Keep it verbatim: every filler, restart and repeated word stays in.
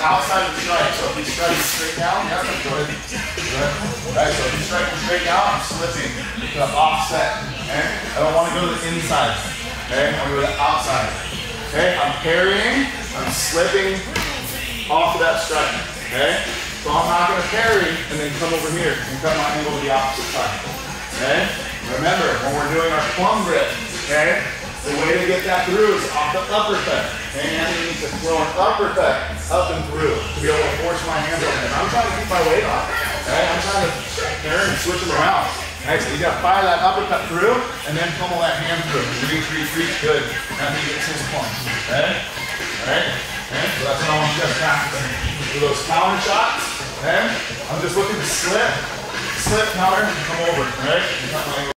outside of the strike. So if he's striking straight down, yeah, go ahead. Good. Alright, so if he's striking straight down, I'm slipping to the offset. Okay? I don't want to go to the inside. Okay? I want to go to the outside. Okay? I'm parrying, I'm slipping off of that strike. Okay? So I'm not going to parry and then come over here and cut my angle to the opposite side. Okay? Remember, when we're doing our plum grip, okay, the way to get that through is off the uppercut. Okay, Anthony needs to throw an uppercut up and through to be able to force my hands over him. I'm trying to keep my weight on. Okay, I'm trying to turn and switch them around. Okay, so you got to fire that uppercut through and then pummel that hand through. Reach, reach, reach, good. Anthony gets his point. Okay, all right. Okay, so that's what I want you guys to practice. Do those counter shots. Okay, I'm just looking to slip, slip, counter, and come over. All right.